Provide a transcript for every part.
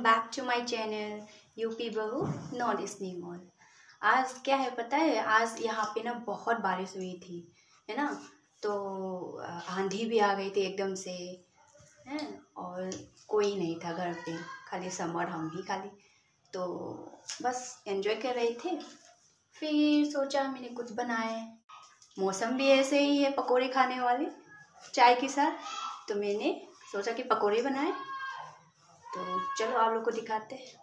Back to my channel UP बहू नॉन स्नीम ऑल। आज क्या है पता है, आज यहाँ पे ना बहुत बारिश हुई थी, है ना। तो आंधी भी आ गई थी एकदम से, हैं, और कोई नहीं था घर पे, खाली समर हम ही खाली। तो बस एंजॉय कर रहे थे। फिर सोचा मैंने कुछ बनाए, मौसम भी ऐसे ही है पकोड़े खाने वाले चाय के साथ, तो मैंने सोचा कि पकोड़े बनाए। तो चलो आप लोग को दिखाते हैं।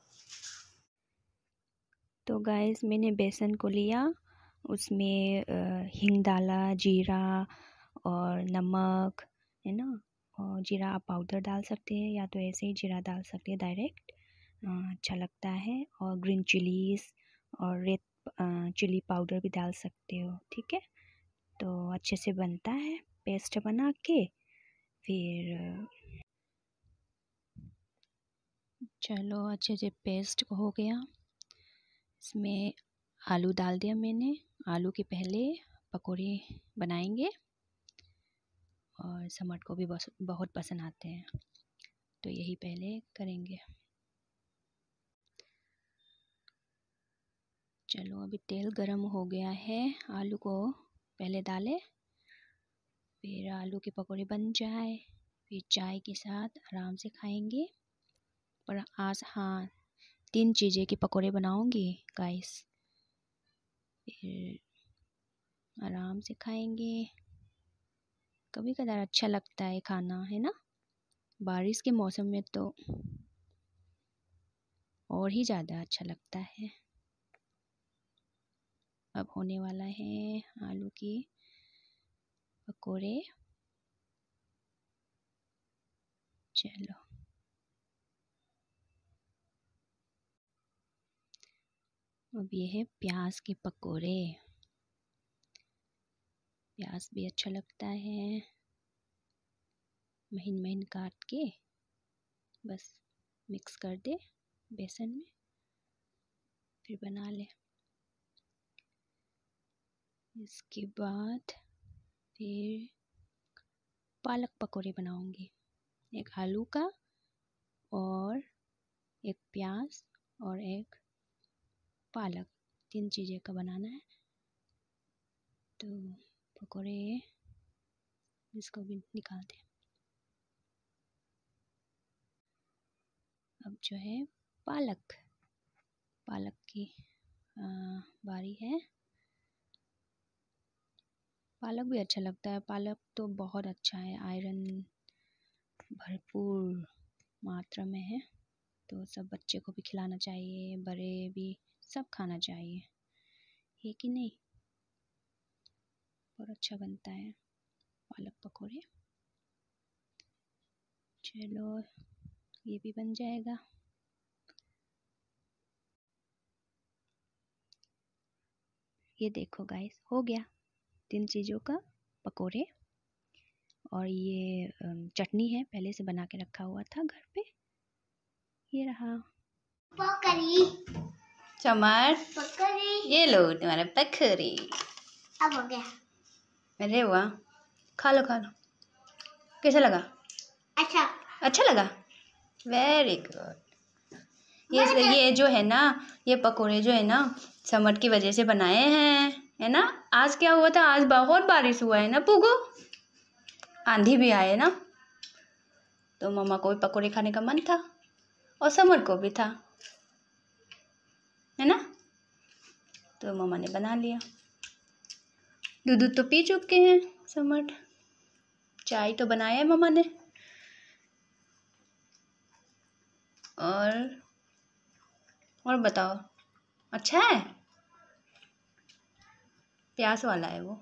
तो गाइस मैंने बेसन को लिया, उसमें हींग डाला, जीरा और नमक, है ना। और जीरा आप पाउडर डाल सकते हैं या तो ऐसे ही जीरा डाल सकते हैं डायरेक्ट, अच्छा लगता है। और ग्रीन चिलीज़ और रेड चिली पाउडर भी डाल सकते हो, ठीक है। तो अच्छे से बनता है पेस्ट बना के। फिर चलो अच्छे से पेस्ट हो गया, इसमें आलू डाल दिया मैंने। आलू के पहले पकोड़े बनाएंगे और समर को भी बहुत पसंद आते हैं, तो यही पहले करेंगे। चलो अभी तेल गरम हो गया है, आलू को पहले डालें, फिर आलू के पकोड़े बन जाए, फिर चाय के साथ आराम से खाएंगे। पर आज हाँ 3 चीज़ें के पकोड़े बनाऊंगी गाइस, फिर आराम से खाएंगे। कभी कदार अच्छा लगता है खाना, है ना। बारिश के मौसम में तो और ही ज़्यादा अच्छा लगता है। अब होने वाला है आलू की पकोड़े। चलो अब ये है प्याज के पकोड़े। प्याज भी अच्छा लगता है, महीन महीन काट के बस मिक्स कर दे बेसन में, फिर बना ले। इसके बाद फिर पालक पकोड़े बनाऊंगी, एक आलू का और एक प्याज और एक पालक, 3 चीज़ें का बनाना है। तो पकोड़े इसको भी निकाल दें। अब जो है पालक की बारी है। पालक भी अच्छा लगता है, पालक तो बहुत अच्छा है, आयरन भरपूर मात्रा में है, तो सब बच्चे को भी खिलाना चाहिए, बड़े भी सब खाना चाहिए, है कि नहीं। बहुत अच्छा बनता है पालक पकोड़े। चलो ये भी बन जाएगा। ये देखो गाइस, हो गया 3 चीज़ों का पकोड़े। और ये चटनी है, पहले से बना के रखा हुआ था घर पे, ये रहा पकड़ी चमर, ये लो तुम्हारा पकड़ी। अब हो गया। अरे वाह, खा लो खा लो। कैसा लगा? अच्छा लगा, वेरी गुड। ये जो है ना, ये पकोड़े जो है ना समर की वजह से बनाए हैं, है ना। आज क्या हुआ था, आज बहुत बारिश हुआ है ना पुगो, आंधी भी आए ना, तो मम्मा को भी पकोड़े खाने का मन था और समर को भी था, है ना। तो मम्मा ने बना लिया। दूध तो पी चुके हैं समर, चाय तो बनाया है मम्मा ने। और बताओ, अच्छा है, प्याज वाला है वो।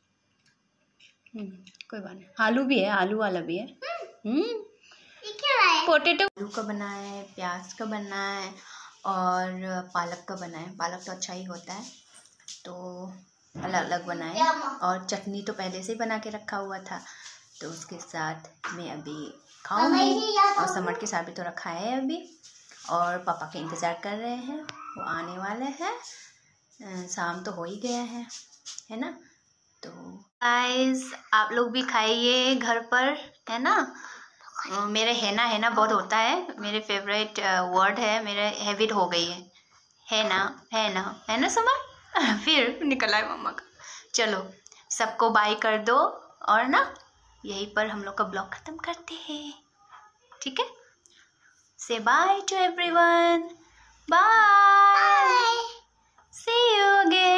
कोई बात नहीं, आलू भी है, आलू वाला भी है। पोटैटो आलू का बना है, प्याज का बना है और पालक का बना है। पालक तो अच्छा ही होता है, तो अलग अलग बनाए। और चटनी तो पहले से ही बना के रखा हुआ था, तो उसके साथ मैं अभी खाऊंगी। और समर के साथ भी तो रखा है अभी, और पापा के इंतज़ार कर रहे हैं, वो आने वाले हैं। शाम तो हो ही गया है ना। तो गाइस आप लोग भी खाइए घर पर, है ना। मेरे है ना बहुत होता है, मेरे फेवरेट वर्ड है, मेरे हैबिट हो गई है ना सुमन। फिर निकला है मम्मा का। चलो सबको बाय कर दो और ना यहीं पर हम लोग का ब्लॉग खत्म करते हैं, ठीक है। से bye to everyone, bye, see you again.